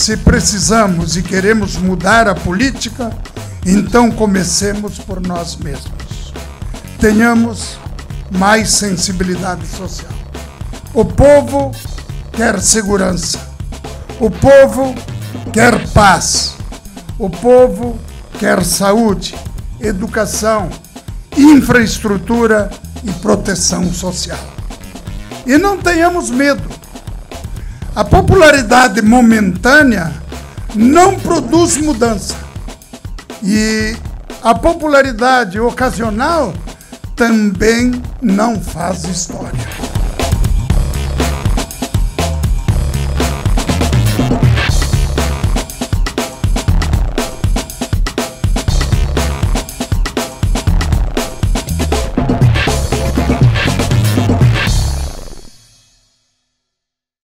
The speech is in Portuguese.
Se precisamos e queremos mudar a política, então comecemos por nós mesmos. Tenhamos mais sensibilidade social. O povo quer segurança. O povo quer paz. O povo quer saúde, educação, infraestrutura e proteção social. E não tenhamos medo. A popularidade momentânea não produz mudança. E a popularidade ocasional também não faz história.